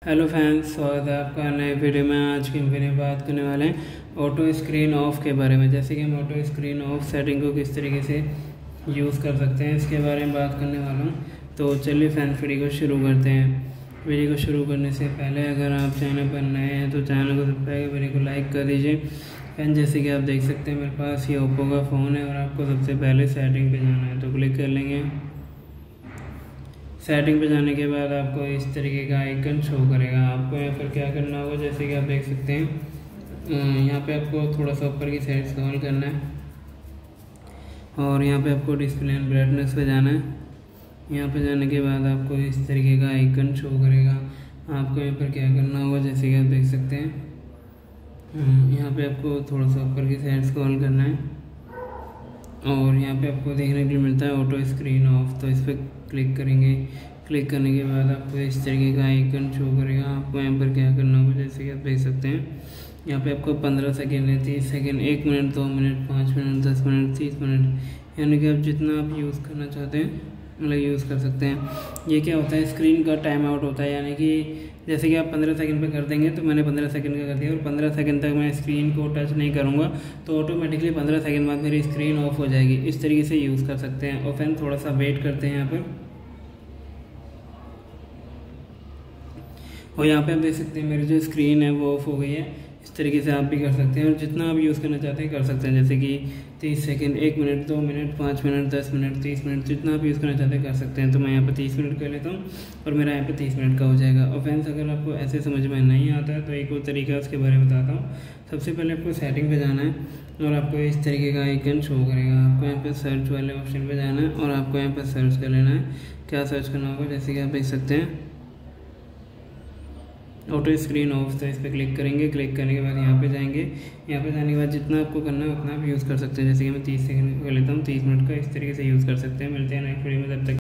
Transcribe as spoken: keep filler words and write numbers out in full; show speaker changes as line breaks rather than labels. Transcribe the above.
Hello friends, स्वागत है आपका नए वीडियो में। आज की वीडियो में बात करने वाले हैं ऑटो स्क्रीन ऑफ के बारे में। जैसे कि हम ऑटो स्क्रीन ऑफ सेटिंग को किस तरीके से यूज़ कर सकते हैं, इसके बारे में बात करने वाला हूँ। तो चलिए फ्रेंड्स, वीडियो को शुरू करते हैं। वीडियो को शुरू करने से पहले अगर आप चैनल पर नए हैं तो चैनल को सब्सक्राइब, वीडियो को लाइक कर दीजिए। फ्रेंड, जैसे कि आप देख सकते हैं मेरे पास ये ओप्पो का फ़ोन है और आपको सबसे पहले सेटिंग पे जाना है, तो क्लिक कर लेंगे। सेटिंग पे जाने के बाद आपको इस तरीके का आइकन शो करेगा। आपको यहाँ पर क्या करना होगा, जैसे कि आप देख सकते हैं यहाँ पे आपको थोड़ा सा ऊपर की साइड स्क्रॉल करना है और यहाँ पे आपको डिस्प्ले एंड ब्राइटनेस पे जाना है। यहाँ पे जाने के बाद आपको इस तरीके का आइकन शो करेगा। आपको यहाँ पर क्या करना होगा, जैसे कि आप देख सकते हैं यहाँ पे आपको थोड़ा सा ऊपर की साइड स्क्रॉल करना है और यहाँ पे आपको देखने के लिए मिलता है ऑटो स्क्रीन ऑफ। तो इस पर क्लिक करेंगे। क्लिक करने के बाद आपको इस तरीके का आइकन शो करेगा। आपको यहाँ पर क्या करना होगा, जैसे कि आप देख सकते हैं यहाँ पे आपको पंद्रह सेकेंड है, तीस सेकेंड, एक मिनट, दो मिनट, पाँच मिनट, दस मिनट, तीस मिनट, यानी कि आप जितना आप यूज़ करना चाहते हैं मतलब यूज़ कर सकते हैं। ये क्या होता है, स्क्रीन का टाइम आउट होता है, यानी कि जैसे कि आप पंद्रह सेकंड पे कर देंगे तो मैंने पंद्रह सेकंड का कर दिया और पंद्रह सेकंड तक मैं स्क्रीन को टच नहीं करूँगा तो ऑटोमेटिकली पंद्रह सेकंड बाद मेरी स्क्रीन ऑफ हो जाएगी। इस तरीके से यूज़ कर सकते हैं। और फ्रेंड, थोड़ा सा वेट करते हैं यहाँ पर। और यहाँ पे आप देख सकते हैं मेरी जो स्क्रीन है वो ऑफ हो गई है। इस तरीके से आप भी कर सकते हैं और जितना आप यूज़ करना चाहते हैं कर सकते हैं। जैसे कि तीस सेकंड, एक मिनट, दो मिनट, पाँच मिनट, दस मिनट, तीस मिनट, जितना आप यूज़ करना चाहते हैं कर सकते हैं। तो मैं यहाँ पर तीस मिनट कर लेता हूँ और मेरा यहाँ पे तीस मिनट का हो जाएगा। और फ्रेंड्स, अगर आपको ऐसे समझ में नहीं आता है तो एक और तरीका है, उसके बारे में बताता हूँ। सबसे पहले आपको सेटिंग पे जाना है और आपको इस तरीके का आइकन शो करेगा। आपको यहाँ पे सर्च वाले ऑप्शन पे जाना है और आपको यहाँ पर सर्च कर लेना है। क्या सर्च करना होगा, जैसे कि आप देख सकते हैं ऑटो स्क्रीन ऑफ। तो इस पर क्लिक करेंगे। क्लिक करने के बाद यहाँ पे जाएंगे। यहाँ पे जाने के बाद जितना आपको करना है उतना आप यूज़ कर सकते हैं। जैसे कि मैं तीस सेकंड कर लेता हूँ, तीस मिनट का इस तरीके से यूज़ कर सकते हैं। मिलते हैं नेक्स्ट वीडियो में, तब तक